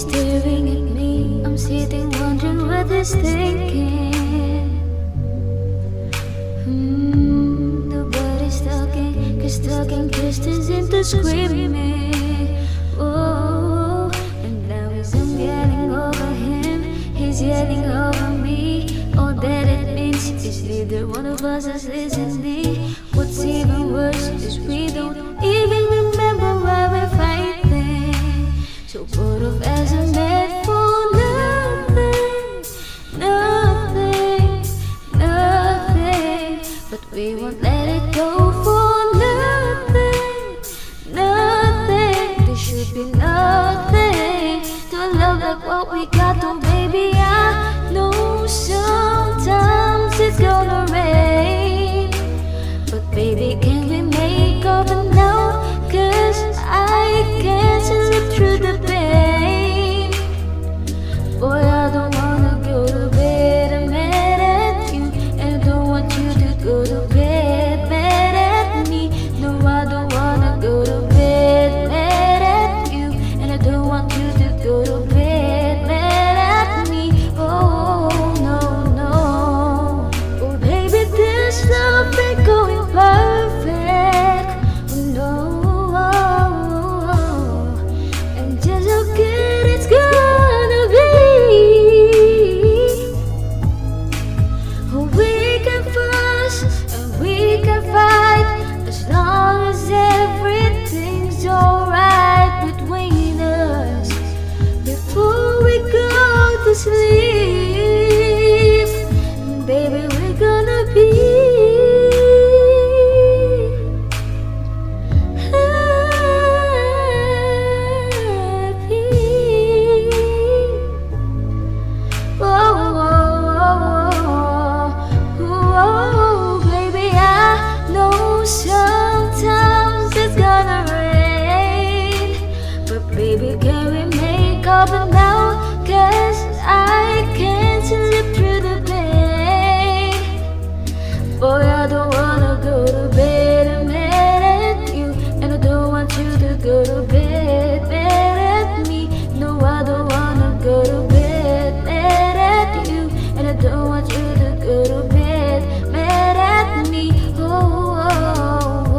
staring at me. I'm sitting wondering what he's thinking. Nobody's talking, cause talking just isn't the screaming. Oh, and now I'm yelling over him, he's yelling over me. All that it means is neither one of us is listening. What's even worse is we don't even remember why we're fighting. So both of us are meant for nothing, nothing, nothing. But we won't let it go for nothing, nothing. There should be nothing to love like what we got. Oh baby, I know sometimes it's gonna rain, but baby, can we make up now? Cause I can't slip through the pain. Boy, I don't wanna go to bed, I'm mad at you, and I don't want you to go to bed mad at me. No, I don't wanna go to bed mad at you, and I don't want you to go to bed mad at me. Oh no, no. Oh baby, this love ain't going perfect. Oh no. And just how good it's gonna be. Oh, we can fuss and we can fight as long as everything's alright between us. Before we go to sleep, baby, we're gonna be happy. Oh, baby, I know sometimes it's gonna rain, but baby, can we make up now? Cause I can't slip through the pain. Boy, I don't wanna go to bed, I'm mad at you, and I don't want you to go to bed mad at me. No, I don't wanna go to bed mad at you, and I don't want you to go to bed mad at me. Oh, oh,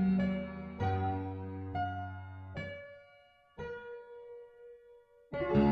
oh.